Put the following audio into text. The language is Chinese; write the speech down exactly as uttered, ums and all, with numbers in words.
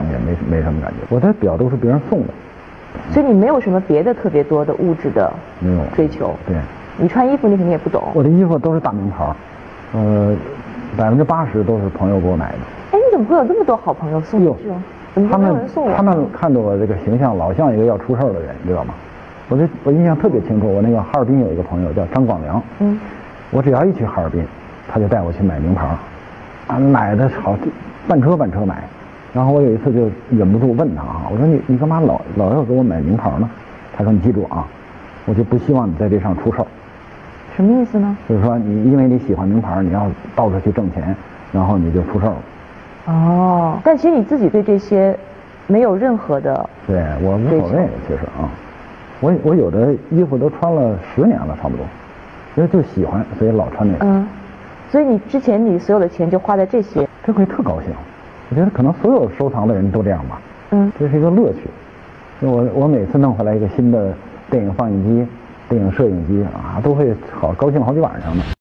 也没没什么感觉。我的表都是别人送的， 所以你没有什么别的特别多的物质的没有追求。 对， 你穿衣服你肯定也不懂。 我的衣服都是大名牌，呃，百分之八十都是朋友给我买的。 哎，你怎么会有这么多好朋友送你这种？怎么他们没有人送我？ 他们看着我这个形象，老像一个要出事儿的人，你知道吗？我这我印象特别清楚，我那个哈尔滨有一个朋友叫张广良， 嗯， 我只要一去哈尔滨，他就带我去买名牌，啊，买的好半车半车买。然后我有一次就忍不住问他啊，我说你你干嘛老老要给我买名牌呢？他说你记住啊，我就不希望你在这上出事儿。 什么意思呢？ 就是说你因为你喜欢名牌，你要到处去挣钱，然后你就出事儿了。 哦，但其实你自己对这些没有任何的对我无所谓，其实啊，我我有的衣服都穿了十年了，差不多，因为就喜欢，所以老穿那个。 嗯，所以你之前你所有的钱就花在这些， 这回特高兴。我觉得可能所有收藏的人都这样吧。 嗯， 这是一个乐趣。我我每次弄回来一个新的电影放映机、电影摄影机啊，都会好高兴好几晚上呢。